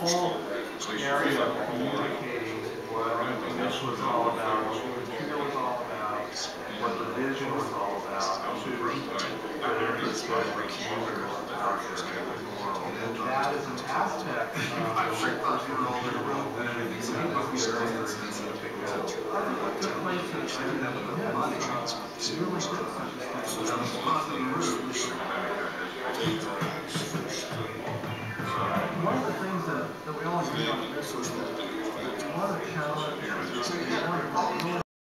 whole area of communicating what this was all about, what the computer was all about, what the vision was all about, to the interested users out there in the world. And that is an aspect of the whole personal computer world that I think is very, very significant. I think what took place in the really did such a thing. It was positive roots.